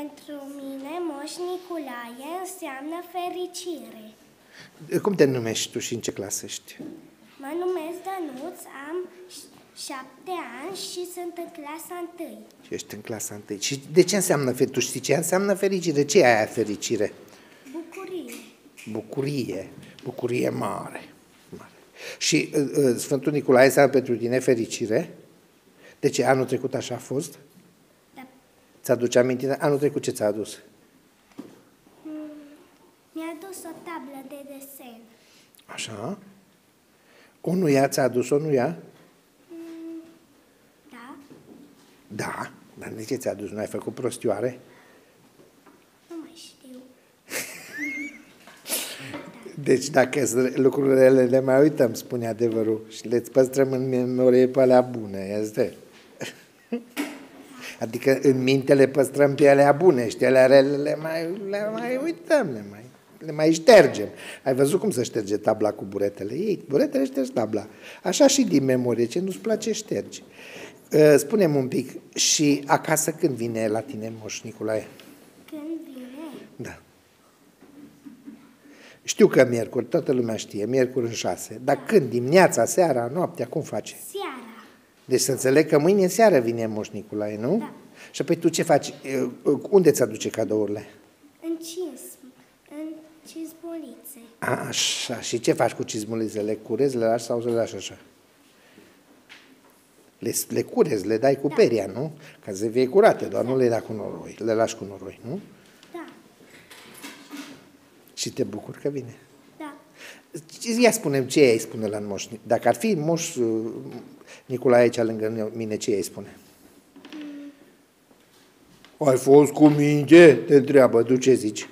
Pentru mine, Moș Nicolae înseamnă fericire. Cum te numești tu și în ce clasă ești? Mă numesc Dănuț, am 7 ani și sunt în clasa 1. Și ești în clasa 1. Și de ce înseamnă fericire? Tu știi ce înseamnă fericire? Ce e aia fericire? Bucurie. Bucurie. Bucurie mare. Și Sfântul Nicolae înseamnă pentru tine fericire? De ce? Anul trecut așa a fost? Da. Ți-aduce aminte? Anul trecut ce ți-a adus? Mi-a dus o tablă de desen. Așa? O nu ia? Ți-a adus o nu ia? Da. Da. Dar de ce ți-a adus? Nu ai făcut prostioare? Nu mai știu. Deci dacă lucrurile le mai uităm, spune adevărul, și le păstrăm în memorie pe alea bune, este. Adică în minte le păstrăm pe alea bune și alea rele le mai uităm, le mai ștergem. Ai văzut cum se șterge tabla cu buretele? Ei, buretele ștergi tabla. Așa și din memorie, ce nu-ți place ștergi. Spune-mi un pic, și acasă când vine la tine Moș Nicolae? Când vine? Da. Știu că miercuri, toată lumea știe, miercuri în 6. Dar când? Dimineața, seara, noaptea, cum face? Seara. Deci să înțeleg că mâine seară vine Moș Nicolae, nu? Da. Și apoi tu ce faci? Unde ți aduce cadourile? În cizmulițe. Așa. Și ce faci cu cizmulițele? Le curezi, le lași sau le lași așa? Le curezi, le dai cu peria, nu? Ca să fie curate, doar nu le dai cu noroi. Le lași cu noroi, nu? Da. Și te bucur că vine. Da. Ia spune-mi ce îi spune la Moș. Dacă ar fi Moș Nicolae aici lângă mine, ce îi spune? Ai fost cu minte? Te întreabă, tu ce zici?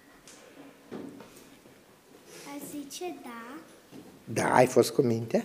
A zice da. Da, ai fost cu minte?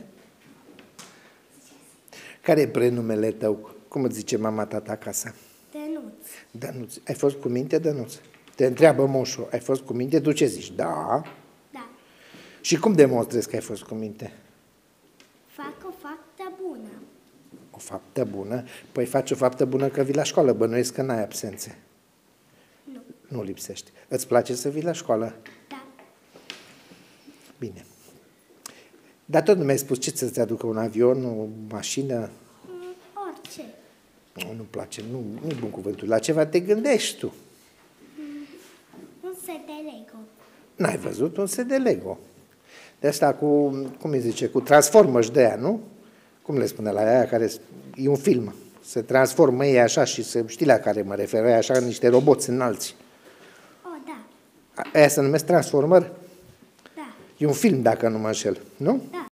Care e prenumele tău? Cum îți zice mama, tata acasă? Dănuț. Dănuț. Ai fost cu minte, Dănuț? Te întreabă moșul, ai fost cu minte? Tu ce zici? Da. Da. Și cum demonstrezi că ai fost cu minte? Fac o faptă bună. O faptă bună? Păi faci o faptă bună că vii la școală, bănuiesc că n-ai absențe. Nu. Nu lipsești. Îți place să vii la școală? Da. Bine. Dar tot nu mi-ai spus ce să-ți aducă un avion, o mașină? Orice. Nu-mi place, nu-i bun cuvântul. La ceva te gândești tu. Un set de Lego. N-ai văzut un set de Lego. De asta cu, cum îi zice, cu Transformers de aia, nu? Cum le spune la aia care e un film. Se transformă ei așa și știi la care mă refer, așa niște roboți înalți. O, da. Aia se numesc Transformer? Da. E un film, dacă nu mă înșel, nu? Da.